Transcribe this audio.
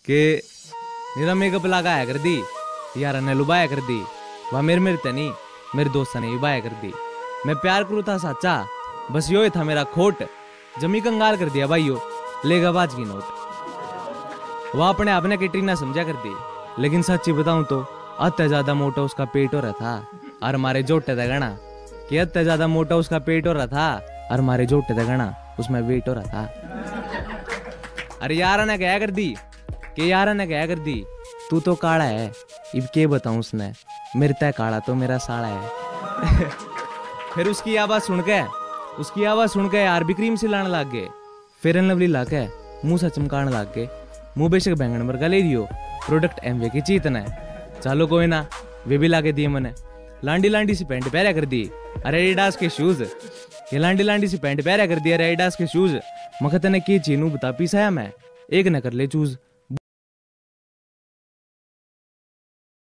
कि मेरा मेकअप लगाया कर दी, यार ने लुभाया कर दी, वह मेरे तनी मेरे दोस्त ने लुभाया कर दी। मैं प्यार करूँ था सच्चा, बस यो ही था मेरा खोट, जमी कंगाल कर दिया भाइयों, लेगा बाज की नोट। वह अपने आप ने कैटरीना समझा कर दी, लेकिन सच्ची बताऊं तो अत्य ज्यादा मोटा उसका पेट हो रहा था और हमारे जोटे दगना, कि अत्य ज्यादा मोटा उसका पेट हो रहा था और हमारे जोटे दगना उसमें वेट हो रहा था। अरे यार ने क्या कर दी, कि यार ने क्या कर दी, तू तो काला है, इब के बताऊं उसने, मेरे तय काला तो मेरा साला है। फिर उसकी आवाज सुन के यार भी क्रीम से लाने लग गए, फेयर एंड लवली लाके मुंह से चमकाने लग गए। मुंह बेशक बैंगन मरगा ले लियो, प्रोडक्ट एमवे की चीतना है। चलो कोई ना, वे भी लाके दिए मैंने। लांडी लांडी सी पैंट पहरा कर दी, अरे एडिडास के शूज, ये लांडी लांडी सी पैंट पहरा कर दी, अरे एडिडास के शूज। मगर तने की चीनू बता पीसाया मैं, एक न कर ले चूज।